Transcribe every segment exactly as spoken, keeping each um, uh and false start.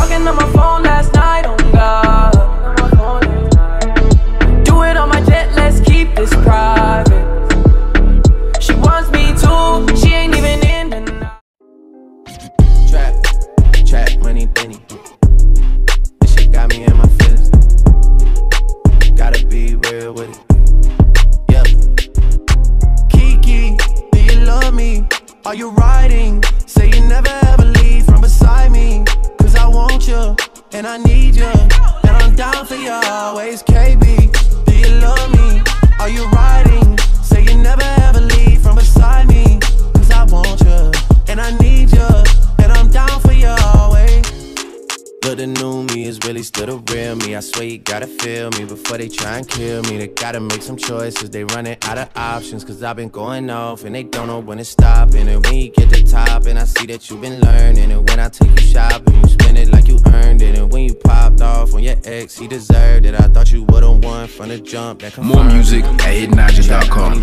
talking on my phone last night, oh God. Do it on my jet, let's keep this private. She wants me too, she ain't even in the night. Trap, trap, money, Benny. This shit got me in my feelings. Gotta be real with it. Yeah. Kiki, do you love me? Are you riding? Say you never ever leave from beside me. Cause I want you, and I need you, and I'm down for you always. K B, do you love me? Are you riding? Say you never ever leave from beside me. Cause I want you, and I need you, and I'm down for you always. Look, the new me is really still the real me. I swear you gotta feel me before they try and kill me. They gotta make some choices, they running out of options. Cause I've been going off and they don't know when to stop. And when you get to top and I see that you've been learning. And when I take you shopping, you spend it like you earned it. And when you popped off on your ex, he deserved it. I thought you would've won from the jump. That More music at hidden naija dot com.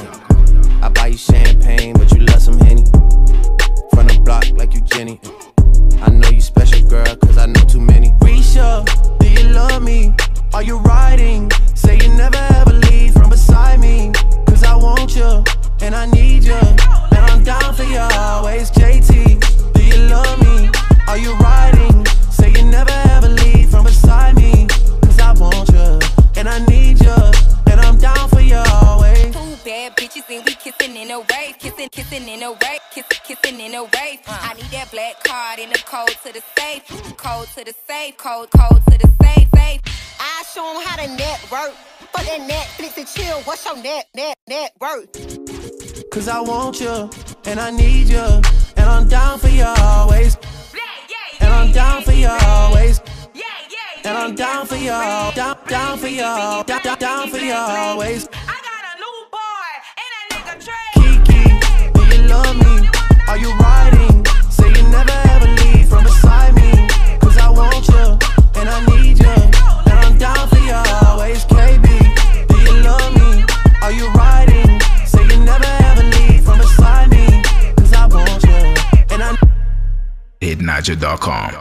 I buy you champagne, but you love some Henny. From the block like you Jenny. I know you special, girl, cause I know too many. Risha, do you love me? Are you riding? Say you never ever leave from beside me. Cause I want you, and I need you, and I'm down for you always. J T, do you love me? Are you riding? Say you never ever leave from beside me. Cause I want you, and I need you, and I'm down for you always. Two bad bitches and we kissing in a wave, kissing, kissing in a wave, kissing, kissing in a wave. Uh. I need that black card and the code to the safe, code to the safe, code, code to the safe, safe. I show them how to network. For that Netflix and chill, what's your net, net, net worth? Cause I want you, and I need you, and I'm down for you always. And I'm down for you always. And I'm down for you, down, down for you, down, down, down for you always. I got a new boy, and that nigga Trey. Kiki, do you love me? Are you riding? Say you never ever leave from beside me. Cause I want you, and I need you, and I'm down for you always. K B, do you love me? Are you riding? Say you never ever leave from beside me. Cause I want you, and I hidden naija dot com.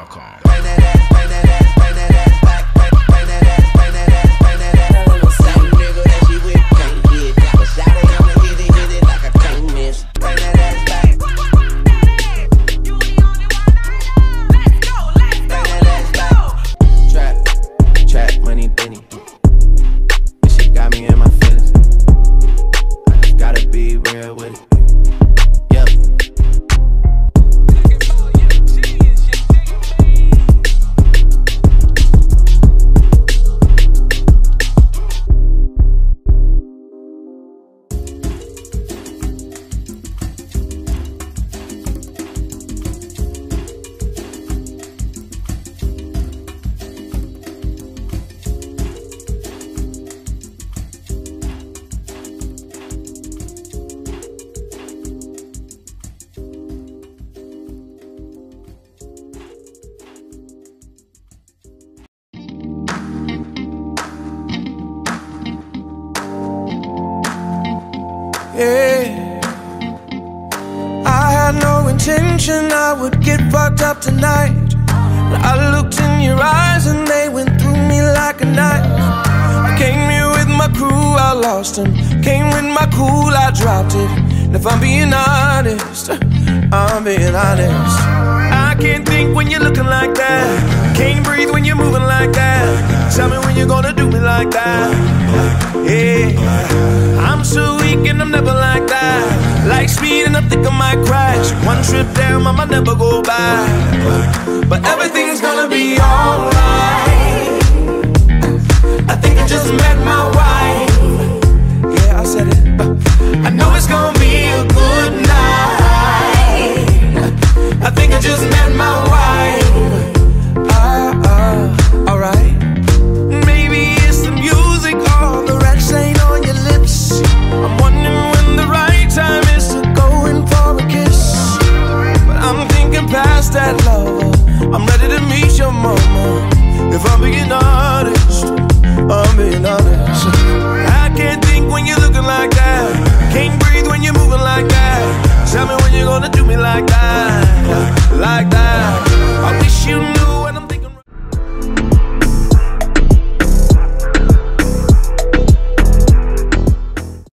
Yeah, I had no intention I would get fucked up tonight. But I looked in your eyes and they went through me like a knife. I came here with my crew, I lost them. Came with my cool, I dropped it. And if I'm being honest, I'm being honest. I can't think when you're looking like that. Can't breathe when you're moving like that. Tell me when you're gonna do me like that. Yeah, I'm so weak and I'm never like that. Like speed and I think I might crash. One trip down, I might never go back. But everything's gonna be alright.